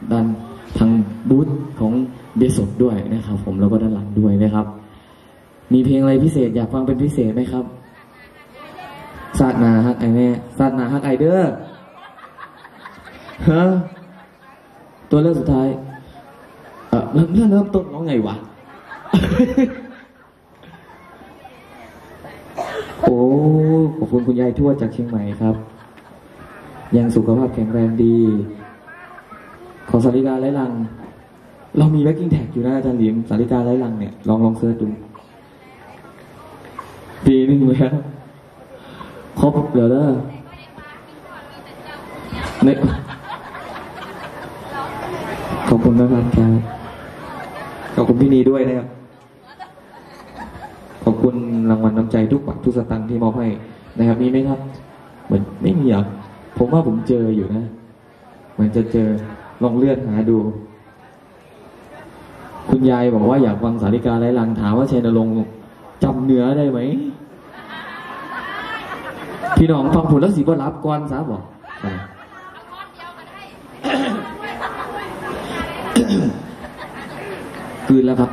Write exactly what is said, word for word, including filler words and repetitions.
ด้านทางบูธของเบสดด้วยนะครับผมแล้วก็ด้านหลังด้วยนะครับมีเพลงอะไรพิเศษอยากฟังเป็นพิเศษไหมครับซาดนาฮักไอแม่ซาดนาฮักไอเด้อฮะตัวเลือกสุดท้ายเออเริ่มเริ่มต้นร้องไงวะ โอ้ขอบคุณคุณยายทวดจากเชียงใหม่ครับยังสุขภาพแข็งแรงดีขอสาริกาไร้ลังเรามีแบ็กกิ้งแท็กอยู่นะอาจารย์หลิมสาริกาไร้ลังเนี่ยลองลองเสิร์ชดูปีหนึ่งแล้วครบเดี๋ยวเด้อเนี่ยขอบคุณนะครับขอบคุณพี่นีด้วยนะครับขอบคุณรางวัลน้ำใจทุกบาททุกสตางค์ที่มอบให้นะครับมีไหมครับเหมือนไม่มีอ่ะผมว่าผมเจออยู่นะเหมือนจะเจอลองเลื่อนหาดูคุณยายบอกว่าอยากฟังสาริกาไร้ลังถามว่าชัยนรงค์จำเนื้อได้ไหมพี่น้องฟังผลแล้วสีบ่รับก่อนซะบอกคืนแล้วครับ